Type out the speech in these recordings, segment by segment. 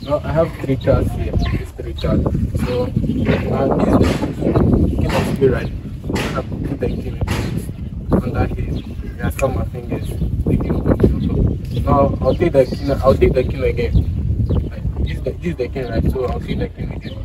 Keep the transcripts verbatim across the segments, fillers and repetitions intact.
No, I have three cards here. These three cards. So uh, this is the king of spade, right? I'm gonna put the king under here. Yeah, some my fingers. The king of spade. So now I'll take the king. I'll take the king again. Like, this is the this is the king, right? So I'll take the king again.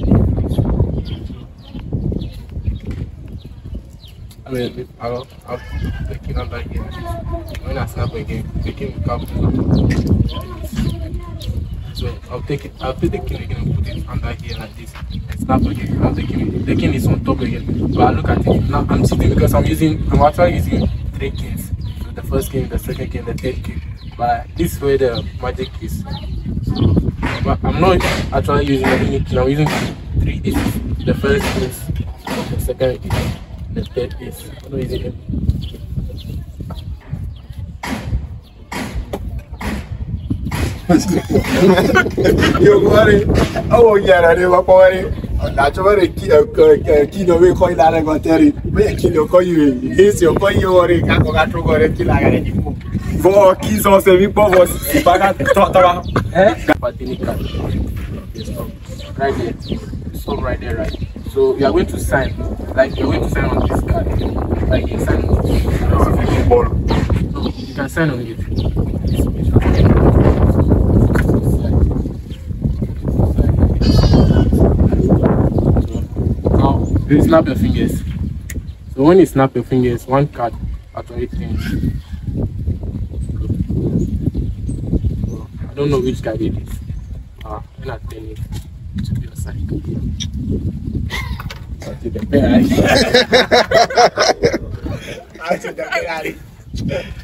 I mean, I'll, I'll put the king under here. When I snap again, the king will come. So I'll take it. I'll take the king again and put it under here like this. And snap again. I'll take it. The king is on top again. But I look at it now. I'm sitting because I'm using. I'm actually using three kings. So the first king, the second king, the third king. But this is where the magic is. So, but I'm not actually using any king. I'm using three aces. The first is, the second is, the third is. I'm not using any. You worry. Oh yeah, they were worry. That's very key no way call that I got there. May kill call you. Here's your boy you worry. I got to go and kill again. Four keys on seven powers. Back at Tottenham. Eh? Right there. Stop right there, right? So you are going to sign. Like you're going to sign on this card. Like you sign on this. No, you can sign on it. You snap your fingers. So when you snap your fingers, one card actually changes. So I don't know which card it is. Ah, uh, when I turn it to your side. I'll take the pen. I'll take the pen.